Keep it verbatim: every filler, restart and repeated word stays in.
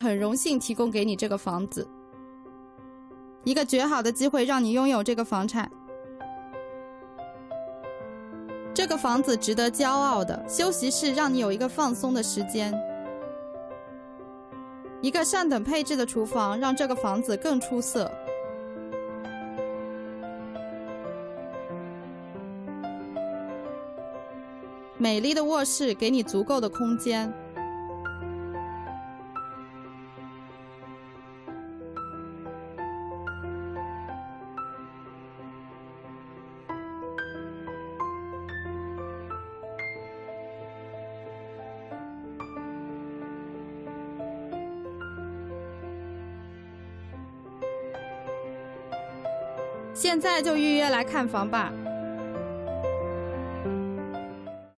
很荣幸提供给你这个房子，一个绝好的机会让你拥有这个房产。这个房子值得骄傲的，休息室让你有一个放松的时间，一个上等配置的厨房让这个房子更出色。美丽的卧室给你足够的空间。现在就预约来看房吧。